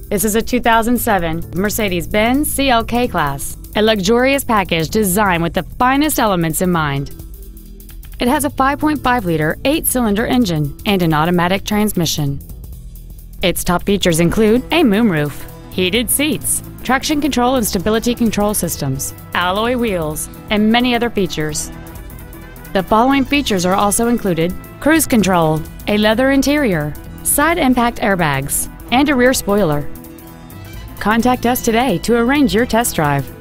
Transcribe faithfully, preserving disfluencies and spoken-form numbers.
This is a two thousand seven Mercedes-Benz C L K Class, a luxurious package designed with the finest elements in mind. It has a five point five liter eight-cylinder engine and an automatic transmission. Its top features include a moonroof, heated seats, traction control and stability control systems, alloy wheels, and many other features. The following features are also included: cruise control, a leather interior, side impact airbags, and a rear spoiler. Contact us today to arrange your test drive.